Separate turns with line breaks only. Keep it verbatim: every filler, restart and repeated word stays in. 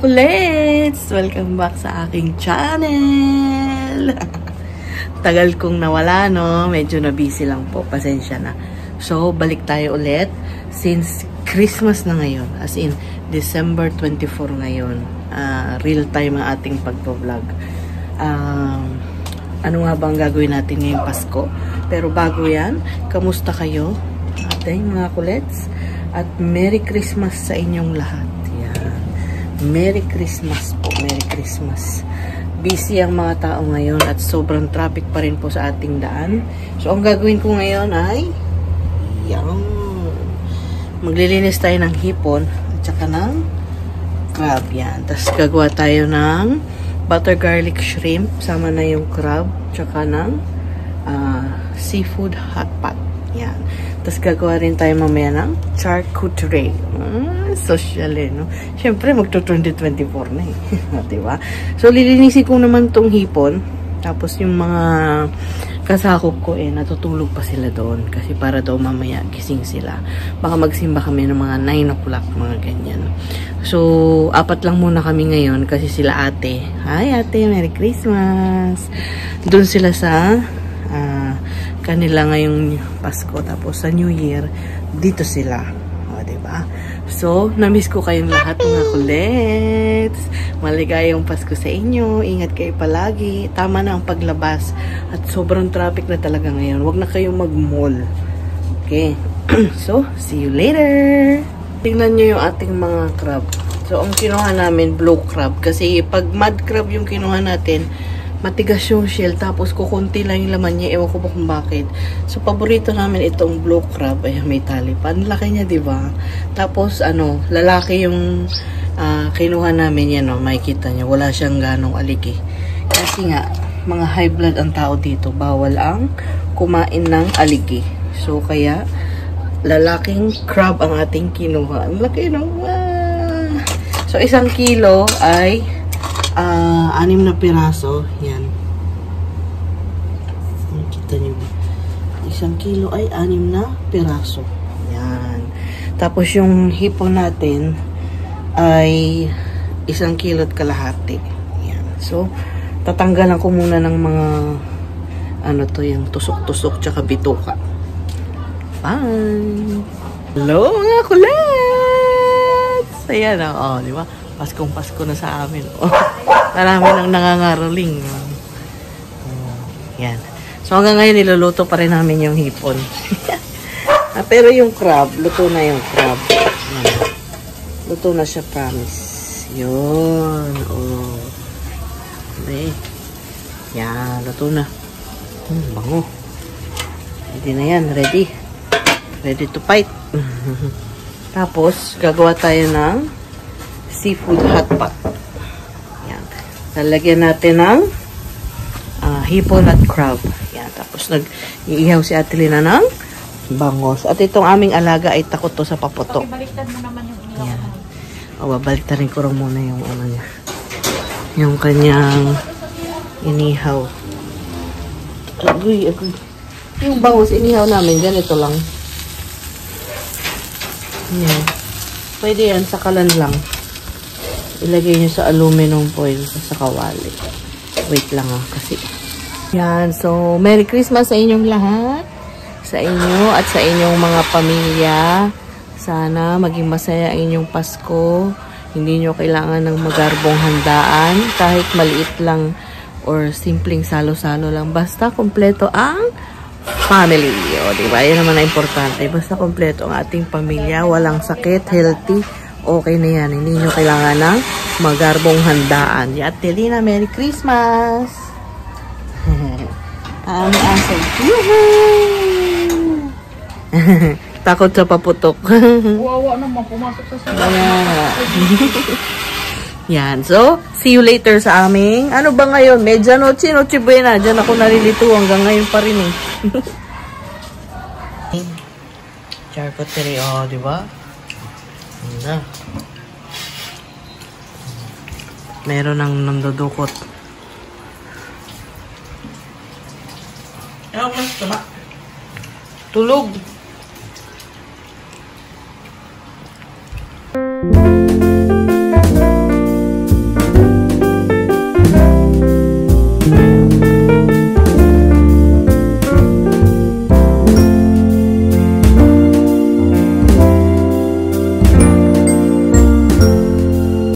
kulits! Welcome back sa aking channel! Tagal kong nawala, no? Medyo na busy lang po. Pasensya na. So, balik tayo ulit. Since Christmas na ngayon, as in December twenty-four ngayon, uh, real time ang ating pagpo-vlog. Um, ano nga bang gagawin natin ngayong Pasko? Pero bago yan, kamusta kayo? Ating mga kulits? At Merry Christmas sa inyong lahat. Merry Christmas po, Merry Christmas. Busy ang mga tao ngayon at sobrang traffic pa rin po sa ating daan. So, ang gagawin ko ngayon ay yan. Maglilinis tayo ng hipon at saka ng crab yan. Tapos gagawa tayo ng butter garlic shrimp. Sama na yung crab tsaka ng uh, seafood hot pot. Yan. Tapos gagawa rin tayo mamaya ng charcuterie. Ah, social eh, no? Siyempre, magto-twenty twenty-four na eh. Diba? So, lilinisin ko naman tong hipon. Tapos yung mga kasakop ko eh, natutulog pa sila doon. Kasi para daw mamaya gising sila. Baka magsimba kami ng mga nine o'clock, mga ganyan. So, apat lang muna kami ngayon kasi sila ate. Hi ate, Merry Christmas! Doon sila sa Uh, kanila ngayong Pasko, tapos sa New Year dito sila, o diba? So, namiss ko kayong lahat mga kulits. Maligayang Pasko sa inyo, ingat kayo palagi, tama na ang paglabas at sobrang traffic na talaga ngayon, wag na kayong mag-mall, okay? So, see you later. Tingnan nyo yung ating mga crab. So, ang kinuha namin blue crab, kasi pag mud crab yung kinuha natin, matigas yung shell, tapos kukunti lang yung laman niya. Ewan ko ba kung bakit. So, paborito namin itong blue crab. Ayan, may tali pa. Ang laki niya, diba? Tapos, ano, lalaki yung uh, kinuha namin yan, no? Makikita niyo, wala siyang ganong aligi. Kasi nga, mga high blood ang tao dito. Bawal ang kumain ng aligi. So, kaya, lalaking crab ang ating kinuha. Ang laki, no? Ah! So, isang kilo ay Uh, anim na piraso. Yan. Nakita nyo ba? Isang kilo ay anim na piraso. Yan. Tapos yung hipon natin ay isang kilo at kalahati. Yan. So, tatanggalan ko muna ng mga ano to, yung tusok-tusok tsaka bituka. Bye! Hello mga kulets! Ayan o, oh, di ba? Paskong Pasko na sa amin. Oh, marami nang nangangaroling. Oh, yan. So, hanggang ngayon, niluluto pa rin namin yung hipon. Ah, pero yung crab, luto na yung crab. Yan. Luto na siya, promise. Yun. Oh. Okay. Yan, luto na. Hmm, bango. Ready na yan. Ready. Ready to fight. Tapos, gagawa tayo ng seafood hot pot. Yan. Lalagyan natin ng uh, hipon at crab. Yan. Tapos nag-iihaw si Ate Lina ng bangos. At itong aming alaga ay takot to sa paputok.
Baliktad mo naman yung inihaw.
Yan. O, babaliktad rin ko rin muna yung ano niya. Yung kanyang inihaw. Agoy, agoy. Yung bangos inihaw namin, ganito lang. Yan. Pwede yan, sa kalan lang. Ilagay nyo sa aluminum foil sa kawali. Wait lang ah, kasi. Yan, so Merry Christmas sa inyong lahat. Sa inyo at sa inyong mga pamilya. Sana maging masaya ang inyong Pasko. Hindi nyo kailangan ng magarbong handaan. Kahit maliit lang or simpleng salo-salo lang. Basta kompleto ang family. O, diba? Yan naman na importante. Basta kompleto ang ating pamilya. Walang sakit, healthy. Okay na yan. Hindi nyo kailangan ng magarbong handaan. At Telina, Merry Christmas! Ang aso. Takot sa paputok.
Wawa naman, pumasok sa sila.
Yan. So, see you later sa aming, ano ba ngayon? Medya noche, noche buena. Diyan ako nalilito hanggang ngayon pa rin eh. Charcuterie, oh, di ba? Na. Meron nang nandudukot. Ano mas tama? Tulog.